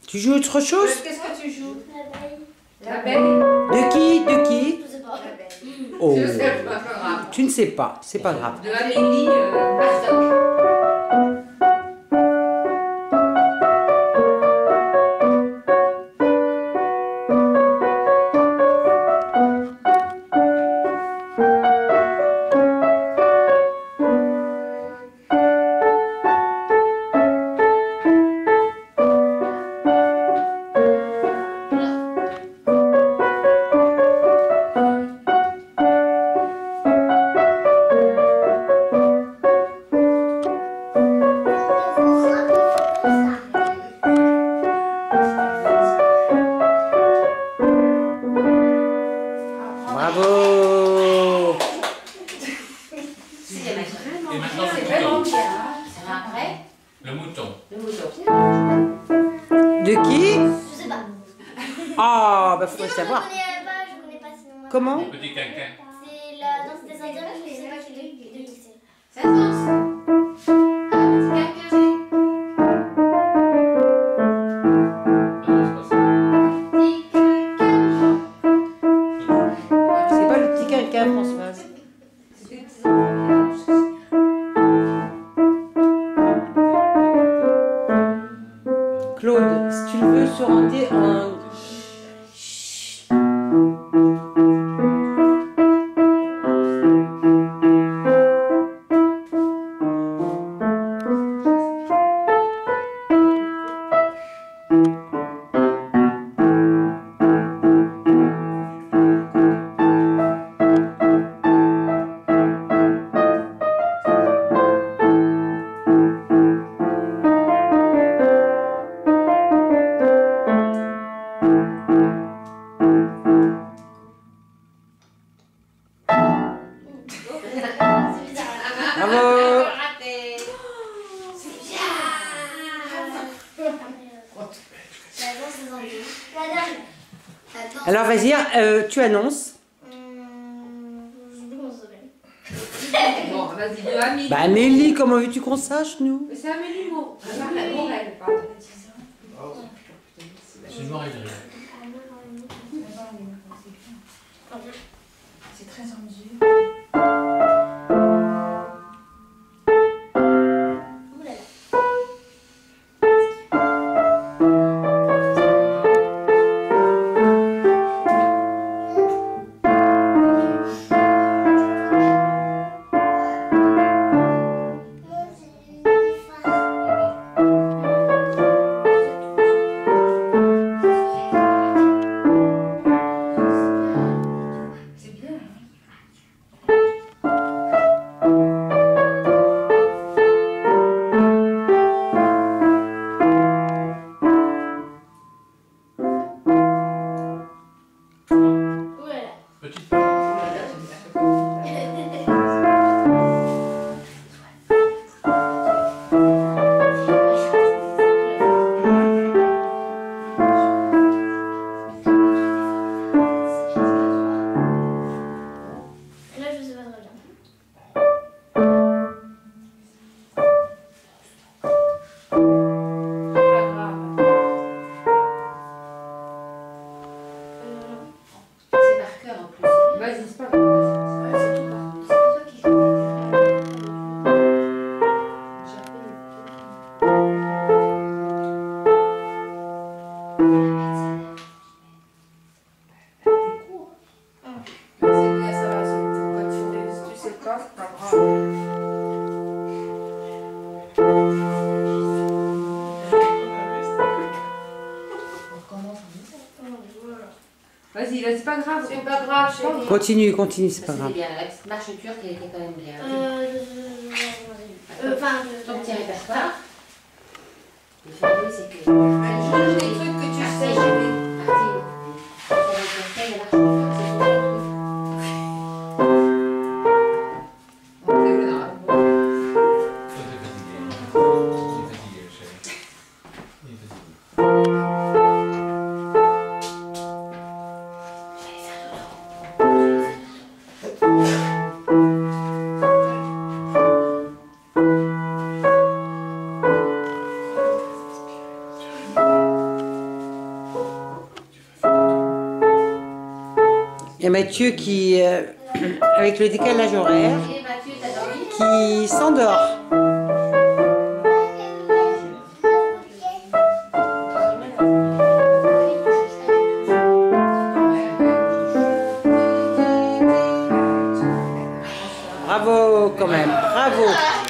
Tu joues autre chose? Qu'est-ce que tu joues? L'abeille. L'abeille. De qui? De qui? Je sais pas. Oh, Je sais pas, pas grave. tu ne sais pas, c'est pas grave. De Amélie Bartok. Bravo! C'est vraiment Et maintenant, bien. le C'est vraiment mouton. bien. C'est après Le mouton. le mouton. De qui? Je sais pas. Ah, bah faudrait Sinon, savoir. je connais pas sinon. Moi. Comment? Le petit quinquin. C'est la danse des Indiens, mais je sais pas de qui c'est. Ça danse. Un petit quelqu'un. C'est pas le petit quinquin, Françoise. C'est des petits enfants qui dansent. Claude, si tu le veux sur un... C'est bizarre. Bravo! Raté. C'est bien. La danse des Indiens. La dernière. Attends. Alors vas-y, tu annonces. Je sais plus comment ça s'appelle. Bon, vas-y, de Amélie. Bah Amélie, comment veux-tu qu'on sache, nous? Mais c'est Amélie Mo. Morel, pardon. C'est noir et gris. C'est très en mesure. Ouh là là. C'est bien. Ouh là là. Petite. Là, je sais pas très bien. Pas grave. C'est par cœur en plus. Vas-y, c'est pas grave. C'est tout par cœur. C'est pas toi qui J'ai appris des cours. C'est bien, ça va. Quand tu sais pas, c'est pas grave. On recommence Vas-y, là, c'est pas grave. C'est pas grave, chérie. Continue, continue, c'est pas C'était grave. bien, la petite marche turque, elle était quand même bien. Enfin, Ton petit répertoire. Le fameux, c'est que. Change des trucs que tu sais, chérie. Il est fatigué. Il est fatigué, le chéri. Il est fatigué. Et Mathieu qui, avec le décalage horaire, Et Mathieu, t'as dormi? qui s'endort. Bravo quand même, bravo.